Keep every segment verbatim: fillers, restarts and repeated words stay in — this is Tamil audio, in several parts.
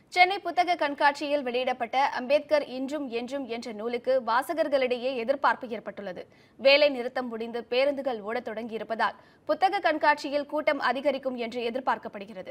சென்னை புத்தக கண்காட்சியில் வெளியிடப்பட்ட அம்பேத்கர் இன்றும் என்றும் என்ற நூலுக்கு வாசகர்களிடையே எதிர்பார்ப்பு ஏற்பட்டுள்ளது. வேலை நிறுத்தம் முடிந்து பேருந்துகள் ஓடத் தொடங்கியிருப்பதால் புத்தக கண்காட்சியில் கூட்டம் அதிகரிக்கும் என்று எதிர்பார்க்கப்படுகிறது.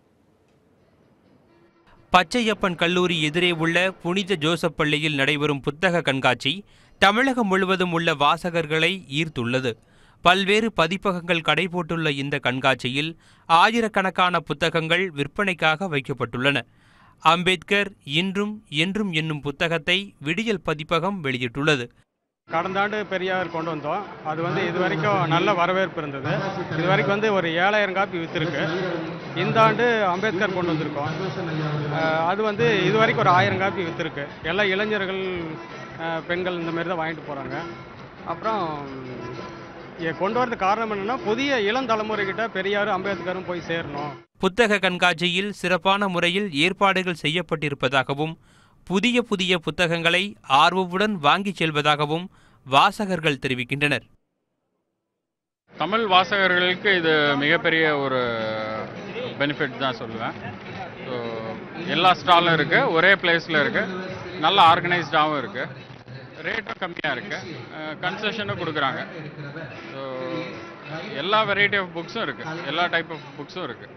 பச்சையப்பன் கல்லூரி எதிரே உள்ள புனித ஜோசப் பள்ளியில் நடைபெறும் புத்தக கண்காட்சி தமிழகம் முழுவதும் உள்ள வாசகர்களை ஈர்த்துள்ளது. பல்வேறு பதிப்பகங்கள் கடைபோட்டுள்ள இந்த கண்காட்சியில் ஆயிரக்கணக்கான புத்தகங்கள் விற்பனைக்காக வைக்கப்பட்டுள்ளன. அம்பேத்கர் இன்றும் என்றும் என்னும் புத்தகத்தை விடியல் பதிப்பகம் வெளியிட்டுள்ளது. கடந்த ஆண்டு பெரியார் கொண்டு வந்தோம். அது வந்து இது வரைக்கும் நல்ல வரவேற்பு இருந்தது. இது வரைக்கும் வந்து ஒரு ஏழாயிரம் காப்பி விற்றுருக்கு. இந்த ஆண்டு அம்பேத்கர் கொண்டு வந்திருக்கோம். அது வந்து இது வரைக்கும் ஒரு ஆயிரம் காப்பி விற்றுருக்கு. எல்லா இளைஞர்கள், பெண்கள் இந்த மாதிரி தான் வாங்கிட்டு போகிறாங்க. அப்புறம் கொண்டு வரது காரணம் என்னன்னா, புதிய இளம் தலைமுறைகிட்ட பெரியாரும் அம்பேத்கரும் போய் சேரணும். புத்தக கண்காட்சியில் சிறப்பான முறையில் ஏற்பாடுகள் செய்யப்பட்டிருப்பதாகவும் புதிய புதிய புத்தகங்களை ஆர்வமுடன் வாங்கிச் செல்வதாகவும் வாசகர்கள் தெரிவிக்கின்றனர். தமிழ் வாசகர்களுக்கு இது மிகப்பெரிய ஒரு பெனிஃபிட் தான் சொல்லுவேன். ஸோ எல்லா ஸ்டாலும் இருக்குது, ஒரே பிளேஸில் இருக்குது, நல்ல ஆர்கனைஸ்டாகவும் இருக்குது, ரேட்டும் கம்மியாக இருக்குது, கன்செஷனும் கொடுக்குறாங்க. ஸோ எல்லா வெரைட்டி ஆஃப் புக்ஸும் இருக்குது, எல்லா டைப் ஆஃப் புக்ஸும் இருக்குது.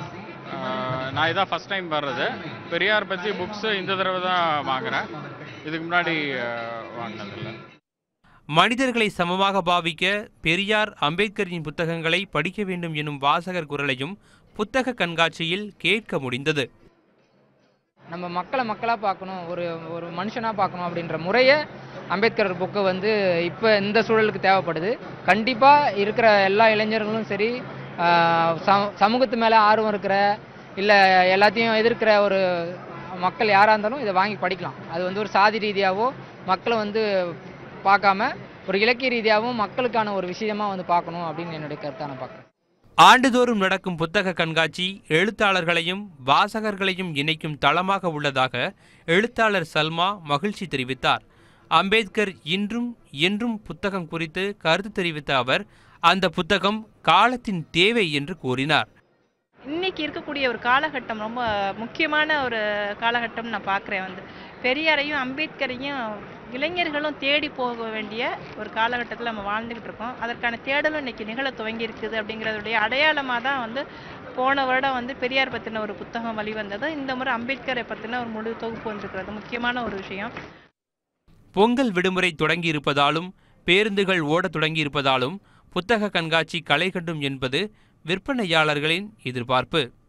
நான் இதான் ஃபஸ்ட் டைம் வர்றது. பெரியார் பற்றி புக்ஸு இந்த தடவை தான் வாங்குகிறேன், இதுக்கு முன்னாடி வாங்கினதில்லை. மனிதர்களை சமமாக பாவிக்க பெரியார் அம்பேத்கரின் புத்தகங்களை படிக்க வேண்டும் எனும் வாசகர் குரலையும் புத்தக கண்காட்சியில் கேட்க முடிந்தது. நம்ம மக்களை மக்களாக பார்க்கணும், ஒரு ஒரு மனுஷனாக பார்க்கணும் அப்படின்ற முறையை அம்பேத்கர் புக்கு வந்து இப்போ இந்த சூழலுக்கு தேவைப்படுது. கண்டிப்பாக இருக்கிற எல்லா இளைஞர்களும் சரி, சமூகத்து மேலே ஆர்வம் இருக்கிற இல்லை எல்லாத்தையும் எதிர்க்கிற ஒரு மக்கள் யாராக இருந்தாலும் இதை வாங்கி படிக்கலாம். அது வந்து ஒரு சாதி ரீதியாகவோ மக்களை வந்து பார்க்காம ஒரு இலக்கிய ரீதியாகவும் மக்களுக்கான ஒரு விஷயமா வந்து பார்க்கணும் அப்படின்னு என்னுடைய கருத்தை நான் பார்க்குறேன். ஆண்டுதோறும் நடக்கும் புத்தக கண்காட்சி எழுத்தாளர்களையும் வாசகர்களையும் இணைக்கும் தளமாக உள்ளதாக எழுத்தாளர் சல்மா மகிழ்ச்சி தெரிவித்தார். அம்பேத்கர் இன்றும் என்றும் புத்தகம் குறித்து கருத்து தெரிவித்த அவர் அந்த புத்தகம் காலத்தின் தேவை என்று கூறினார். இன்னைக்கு இருக்கக்கூடிய ஒரு காலகட்டம் ரொம்ப முக்கியமான ஒரு காலகட்டம் நான் பார்க்குறேன். வந்து பெரியாரையும் அம்பேத்கரையும் இளைஞர்களும் தேடி போக வேண்டிய ஒரு காலகட்டத்தில் நம்ம வாழ்ந்துக்கிட்டு இருக்கோம். அதற்கான தேடலும் இன்னைக்கு நிகழ துவங்கி இருக்குது. அப்படிங்கிறதுடைய அடையாளமாக தான் வந்து போன வருடம் வந்து பெரியார் பற்றின ஒரு புத்தகம் வெளிவந்தது. இந்த முறை அம்பேத்கரை பற்றின ஒரு முழு தொகுப்பு வந்திருக்கிறது. முக்கியமான ஒரு விஷயம். பொங்கல் விடுமுறை தொடங்கி இருப்பதாலும் பேருந்துகள் ஓடத் தொடங்கியிருப்பதாலும் புத்தக கண்காட்சி களை கட்டும் என்பது விற்பனையாளர்களின் எதிர்பார்ப்பு.